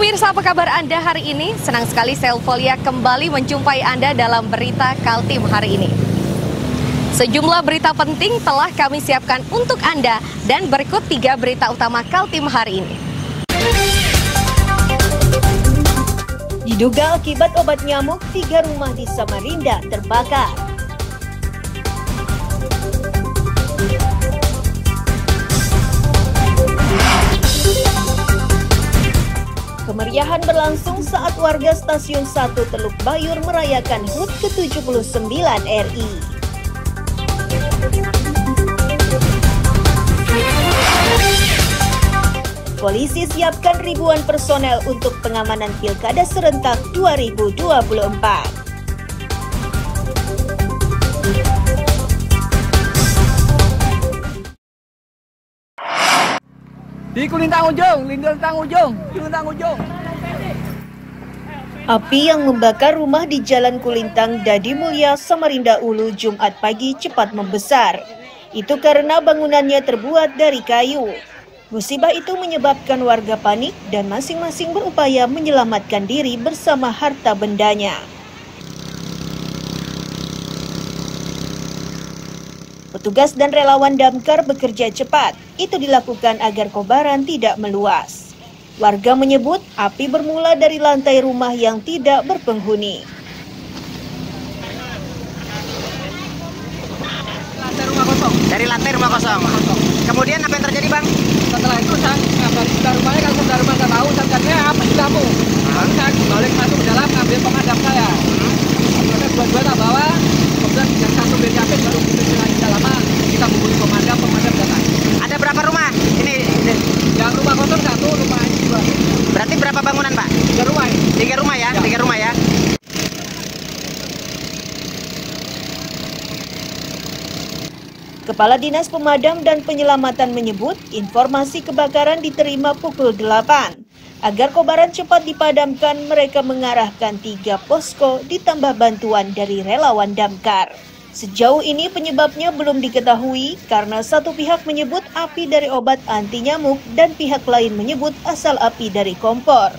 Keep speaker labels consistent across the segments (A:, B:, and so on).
A: Pemirsa, apa kabar Anda hari ini? Senang sekali saya Ulfolia kembali menjumpai Anda dalam berita Kaltim hari ini. Sejumlah berita penting telah kami siapkan untuk Anda dan berikut 3 berita utama Kaltim hari ini.
B: Diduga akibat obat nyamuk, 3 rumah di Samarinda terbakar. Kemeriahan berlangsung saat warga Stasiun 1 Teluk Bayur merayakan HUT ke-79 RI. Polisi siapkan ribuan personel untuk pengamanan Pilkada serentak 2024.
C: Di Kulintang Ujung, Lintang Ujung.
B: Api yang membakar rumah di Jalan Kulintang, Dadi Mulya, Samarinda Ulu, Jumat pagi cepat membesar. Itu karena bangunannya terbuat dari kayu. Musibah itu menyebabkan warga panik dan masing-masing berupaya menyelamatkan diri bersama harta bendanya. Petugas dan relawan damkar bekerja cepat. Itu dilakukan agar kobaran tidak meluas. Warga menyebut api bermula dari lantai rumah yang tidak berpenghuni.
D: Dari lantai rumah kosong. Kemudian apa yang terjadi, Bang?
C: Setelah itu saya ngabari sudah rumahnya, kalau sudah rumah nggak tahu, saya api di lampu. Saya balik masuk ke dalam, ngambil pemadam saya. Kemudian dua-dua tak bawa, kemudian yang satu BCP baru kita lagi dalaman, kita hubungi pemadam datang.
D: Ada berapa rumah? Ini
C: Yang rumah kosong 1, rumah ini 2.
D: berarti berapa bangunan, Pak?
C: 3 rumah ini.
D: 3 rumah ya? 3 rumah ya.
B: Kepala Dinas Pemadam dan Penyelamatan menyebut informasi kebakaran diterima pukul 8. Agar kobaran cepat dipadamkan, mereka mengarahkan 3 posko ditambah bantuan dari relawan damkar. Sejauh ini penyebabnya belum diketahui karena satu pihak menyebut api dari obat anti nyamuk dan pihak lain menyebut asal api dari kompor.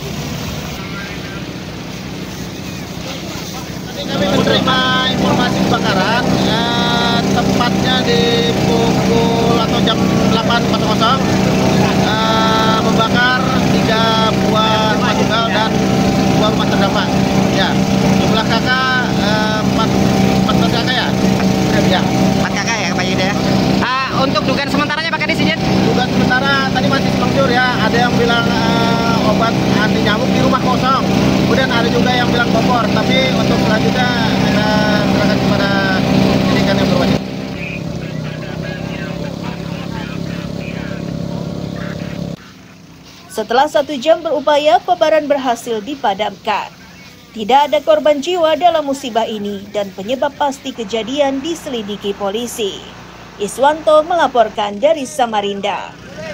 E: Kami menerima informasi kebakaran, tepatnya di pukul atau jam 8.00, membakar 3 buah rumah tunggal dan 2 rumah terdampak. Ya, jumlah kakak 4 kakak ya. Ya,
D: 4 kakak ya, Pak Yuda. Untuk dugaan sementaranya Pak Kadis izin?
E: dugaan sementara tadi masih semencur ya. Ada yang bilang obat anti nyamuk di rumah kosong. Kemudian ada juga yang bilang kompor. Tapi untuk selanjutnya kita serahkan kepada penyidikan yang berwajib.
B: Setelah 1 jam berupaya, kobaran berhasil dipadamkan. Tidak ada korban jiwa dalam musibah ini dan penyebab pasti kejadian diselidiki polisi. Iswanto melaporkan dari Samarinda.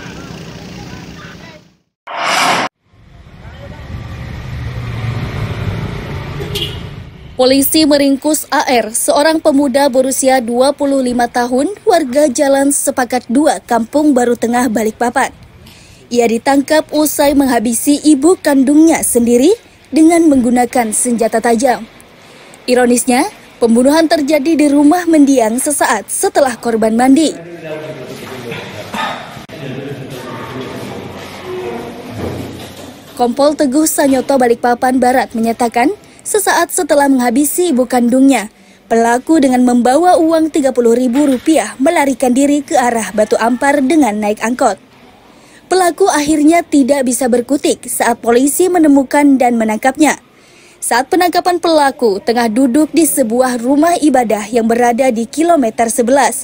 F: Polisi meringkus AR, seorang pemuda berusia 25 tahun, warga Jalan Sepakat 2, Kampung Baru Tengah, Balikpapan. Ia ditangkap usai menghabisi ibu kandungnya sendiri dengan menggunakan senjata tajam. Ironisnya, pembunuhan terjadi di rumah mendiang sesaat setelah korban mandi. Kompol Teguh Sanyoto Balikpapan Barat menyatakan, sesaat setelah menghabisi ibu kandungnya, pelaku dengan membawa uang Rp30.000 melarikan diri ke arah Batu Ampar dengan naik angkot. Pelaku akhirnya tidak bisa berkutik saat polisi menemukan dan menangkapnya. Saat penangkapan pelaku tengah duduk di sebuah rumah ibadah yang berada di kilometer 11.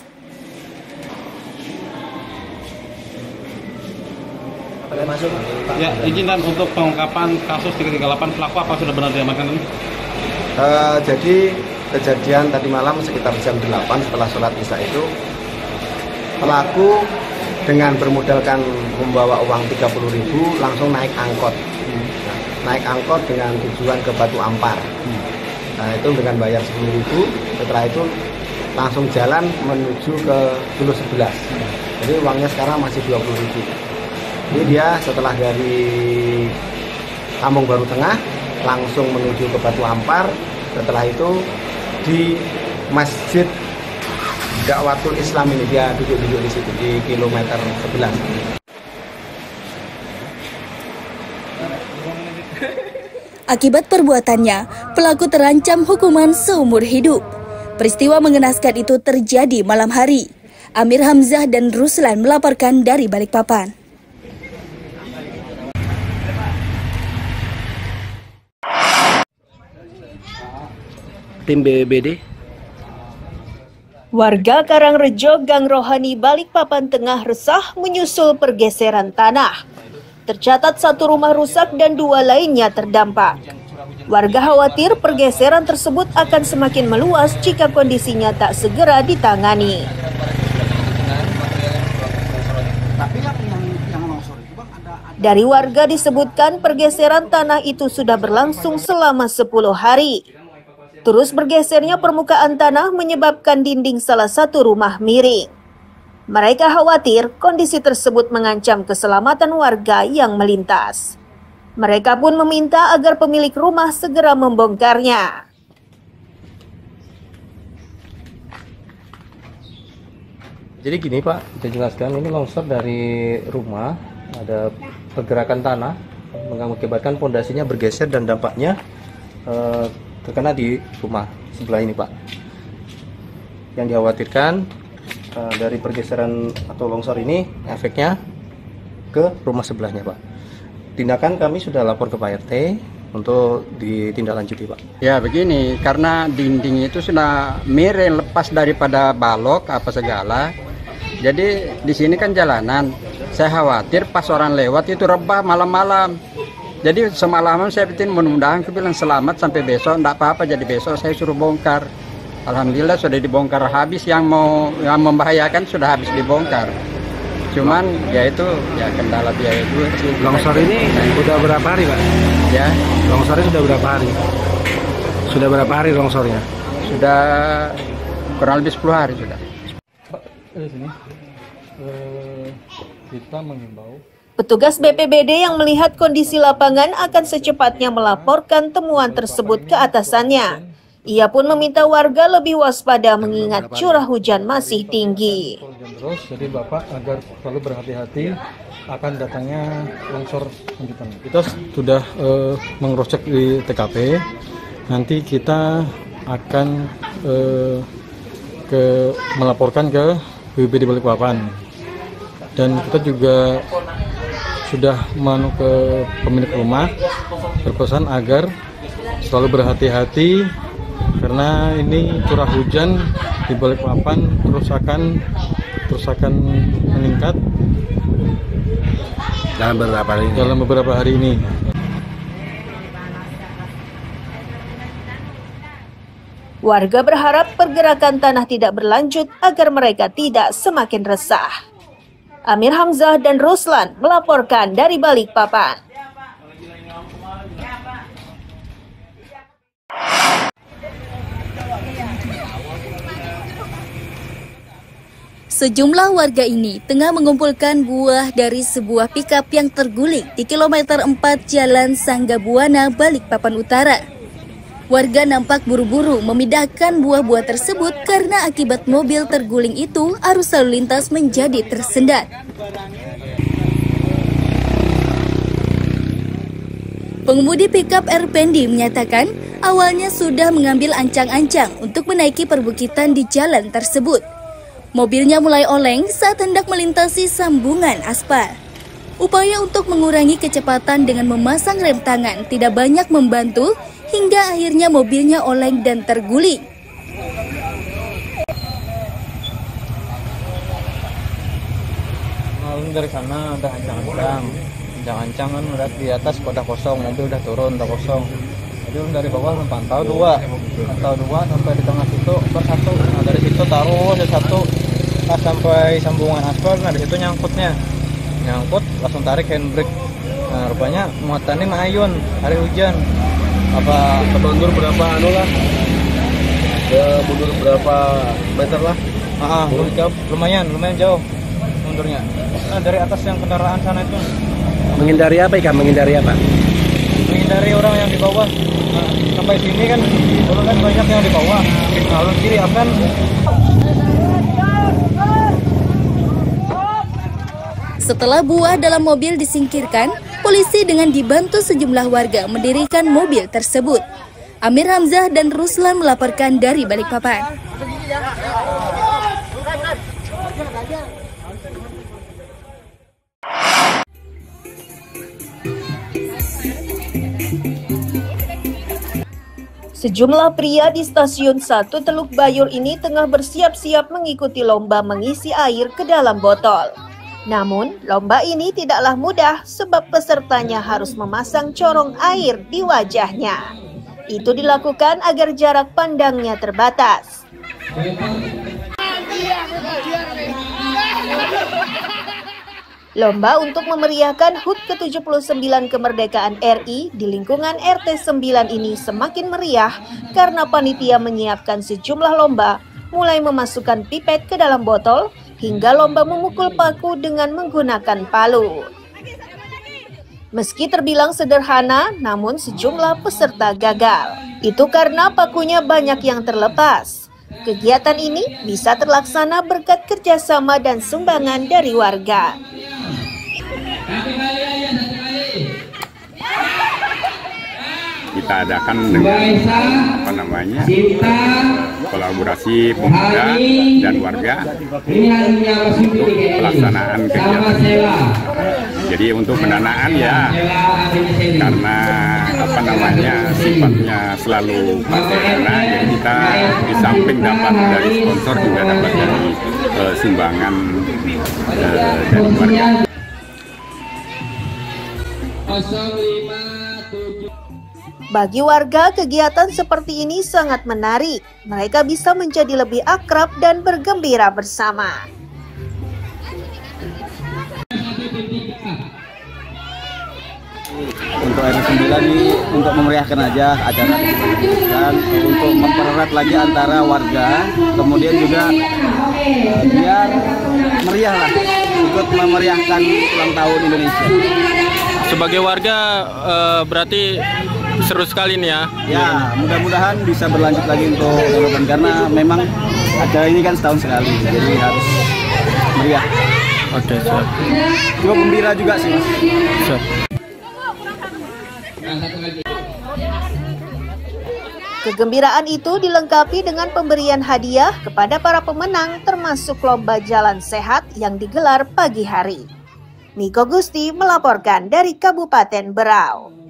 G: Ya, izinkan untuk pengungkapan kasus 338 pelaku apa sudah benar diamankan ini?
E: Jadi kejadian tadi malam sekitar jam 8 setelah sholat isya itu pelaku dengan bermodalkan membawa uang 30.000 langsung naik angkot. Naik angkot dengan tujuan ke Batu Ampar. Nah, itu dengan bayar 10.000, setelah itu langsung jalan menuju ke Hulu 11. Jadi uangnya sekarang masih 20.000. Jadi dia setelah dari Kampung Baru Tengah, langsung menuju ke Batu Ampar. Setelah itu di Masjid Dakwatul Islam ini, dia duduk di situ di kilometer 11.
F: Akibat perbuatannya, pelaku terancam hukuman seumur hidup. Peristiwa mengenaskan itu terjadi malam hari. Amir Hamzah dan Ruslan melaporkan dari Balikpapan.
G: Tim BBD.
B: Warga Karangrejo, Gang Rohani, Balikpapan Tengah resah menyusul pergeseran tanah. Tercatat 1 rumah rusak dan 2 lainnya terdampak. Warga khawatir pergeseran tersebut akan semakin meluas jika kondisinya tak segera ditangani. Dari warga disebutkan pergeseran tanah itu sudah berlangsung selama 10 hari. Terus bergesernya permukaan tanah menyebabkan dinding salah satu rumah miring. Mereka khawatir kondisi tersebut mengancam keselamatan warga yang melintas. Mereka pun meminta agar pemilik rumah segera membongkarnya.
H: Jadi gini Pak, saya jelaskan, ini longsor dari rumah, ada pergerakan tanah mengakibatkan pondasinya bergeser dan dampaknya terkena di rumah sebelah ini Pak. Yang dikhawatirkan dari pergeseran atau longsor ini efeknya ke rumah sebelahnya Pak. Tindakan kami sudah lapor ke Pak RT untuk ditindaklanjuti Pak.
I: Ya begini, karena dinding itu sudah miring lepas daripada balok apa segala. Jadi di sini kan jalanan. Saya khawatir pas orang lewat itu rebah malam-malam. Jadi semalaman saya bikin, mudah-mudahan aku bilang selamat sampai besok, enggak apa-apa, jadi besok saya suruh bongkar. Alhamdulillah sudah dibongkar habis, yang membahayakan sudah habis dibongkar. Cuman ya itu ya kendala biaya juga sih.
G: Longsor ini udah berapa hari Pak?
I: Ya.
G: Longsornya sudah berapa hari? Sudah berapa hari longsornya?
I: Sudah kurang lebih 10 hari sudah.
H: Di sini kita mengimbau.
B: Petugas BPBD yang melihat kondisi lapangan akan secepatnya melaporkan temuan tersebut ke atasannya. Ia pun meminta warga lebih waspada mengingat curah hujan masih tinggi.
H: Terus, jadi Bapak agar selalu berhati-hati akan datangnya longsor lanjutan. Kita sudah mengcek di TKP. Nanti kita akan melaporkan ke BPBD Balikpapan. Dan kita juga sudah ke pemilik rumah berpesan agar selalu berhati-hati karena ini curah hujan di Balikpapan terus akan meningkat dalam beberapa hari ini.
B: Warga berharap pergerakan tanah tidak berlanjut agar mereka tidak semakin resah. Amir Hamzah dan Ruslan melaporkan dari Balikpapan.
F: Sejumlah warga ini tengah mengumpulkan buah dari sebuah pikap yang terguling di kilometer 4 Jalan Sanggabuana, Balikpapan Utara. Warga nampak buru-buru memindahkan buah-buah tersebut karena akibat mobil terguling itu arus lalu lintas menjadi tersendat. Pengemudi pikap Erpendi menyatakan awalnya sudah mengambil ancang-ancang untuk menaiki perbukitan di jalan tersebut. Mobilnya mulai oleng saat hendak melintasi sambungan aspal. Upaya untuk mengurangi kecepatan dengan memasang rem tangan tidak banyak membantu hingga akhirnya mobilnya oleng dan terguling.
H: Lalu dari sana udah ancang-ancang kan udah di atas udah kosong, mobil udah turun udah kosong. Jadi dari bawah pantau dua sampai di tengah situ satu. Nah dari situ taruh satu sampai sambungan aspal. Nah di situ nyangkut langsung tarik handbrake. Nah rupanya muatannya mayun hari hujan. Apa kemundur berapa mundur berapa meter lah? Lumayan jauh mundurnya. Nah dari atas yang kendaraan sana itu.
G: Menghindari apa ikan? Menghindari
J: menghindari orang yang di bawah. Nah, sampai sini kan dulu kan banyak yang di bawah. Lalu kiri akan.
F: Setelah buah dalam mobil disingkirkan, polisi dengan dibantu sejumlah warga mendirikan mobil tersebut. Amir Hamzah dan Ruslan melaporkan dari Balikpapan.
B: Sejumlah pria di Stasiun 1 Teluk Bayur ini tengah bersiap-siap mengikuti lomba mengisi air ke dalam botol. Namun, lomba ini tidaklah mudah sebab pesertanya harus memasang corong air di wajahnya. Itu dilakukan agar jarak pandangnya terbatas. Lomba untuk memeriahkan HUT ke-79 kemerdekaan RI di lingkungan RT 9 ini semakin meriah karena panitia menyiapkan sejumlah lomba, mulai memasukkan pipet ke dalam botol, hingga lomba memukul paku dengan menggunakan palu. Meski terbilang sederhana, namun sejumlah peserta gagal. Itu karena pakunya banyak yang terlepas. Kegiatan ini bisa terlaksana berkat kerjasama dan sumbangan dari warga.
K: Kita adakan dengan kolaborasi pemuda dan warga untuk pelaksanaan kegiatan. Jadi untuk pendanaan ya karena sifatnya selalu pakai dana, jadi kita di samping dapat dari sponsor juga dapat dari sumbangan dari warga.
B: Bagi warga, kegiatan seperti ini sangat menarik. Mereka bisa menjadi lebih akrab dan bergembira bersama.
L: Untuk RT 9 ini untuk memeriahkan aja acara dan untuk mempererat lagi antara warga, kemudian juga biar meriah lah, ikut memeriahkan ulang tahun Indonesia.
M: Sebagai warga berarti seru sekali nih ya.
L: Ya, mudah-mudahan bisa berlanjut lagi untuk Ramadan karena memang acara ini kan setahun sekali, jadi harus meriah.
M: Oke, siap.
L: Juga gembira juga sih, Mas.
M: Siap.
B: Kegembiraan itu dilengkapi dengan pemberian hadiah kepada para pemenang termasuk lomba jalan sehat yang digelar pagi hari. Niko Gusti melaporkan dari Kabupaten Berau.